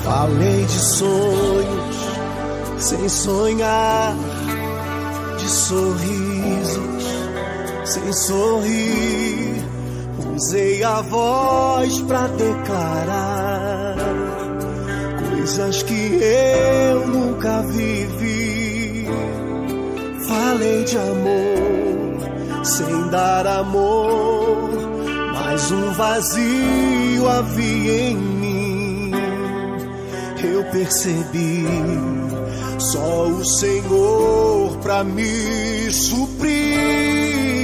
Falei de sonhos sem sonhar, de sorrisos sem sorrir. Usei a voz pra declarar coisas que eu nunca vivi. Falei de amor sem dar amor, mas um vazio havia em mim. Eu percebi só o Senhor pra me suprir.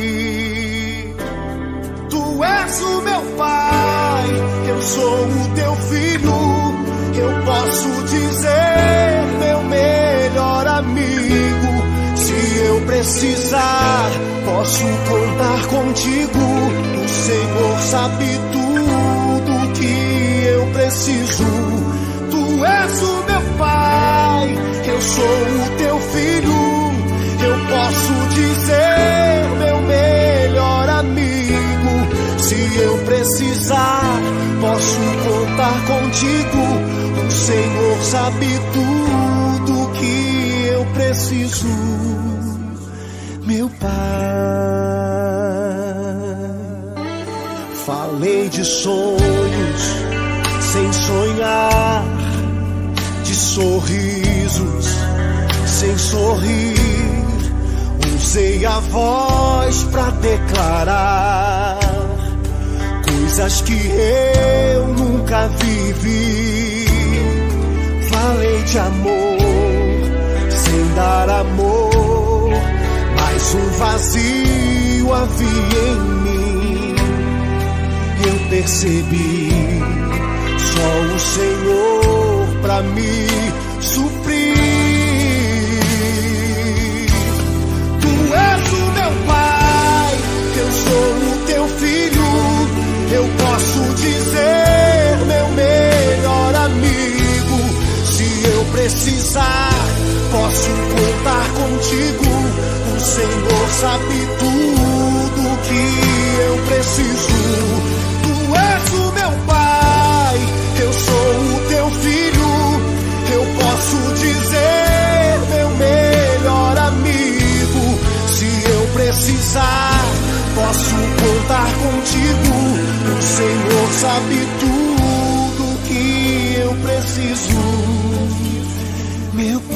Tu és o meu Pai, eu sou o teu filho. Eu posso dizer meu melhor amigo. Se eu precisar, posso contar contigo. O Senhor sabe tudo que eu preciso. Tu és o meu Pai, eu sou o teu filho. Eu posso dizer meu melhor amigo. Se eu precisar, posso contar contigo. O Senhor sabe tudo que eu preciso, meu Pai. Falei de sonhos sem sonhar, de sorrisos sem sorrir. Usei a voz pra declarar coisas que eu nunca vivi. Falei de amor sem dar amor, mas um vazio havia em mim. Eu percebi só o Senhor pra me suprir. Tu és o meu Pai, eu sou o teu filho. Eu posso dizer meu melhor amigo. Se eu precisar, posso contar contigo. O Senhor sabe tudo que eu preciso. Tu és o meu Pai, eu sou o teu filho. Eu posso dizer meu melhor amigo. Se eu precisar, posso contar contigo. O Senhor sabe tudo que eu preciso, meu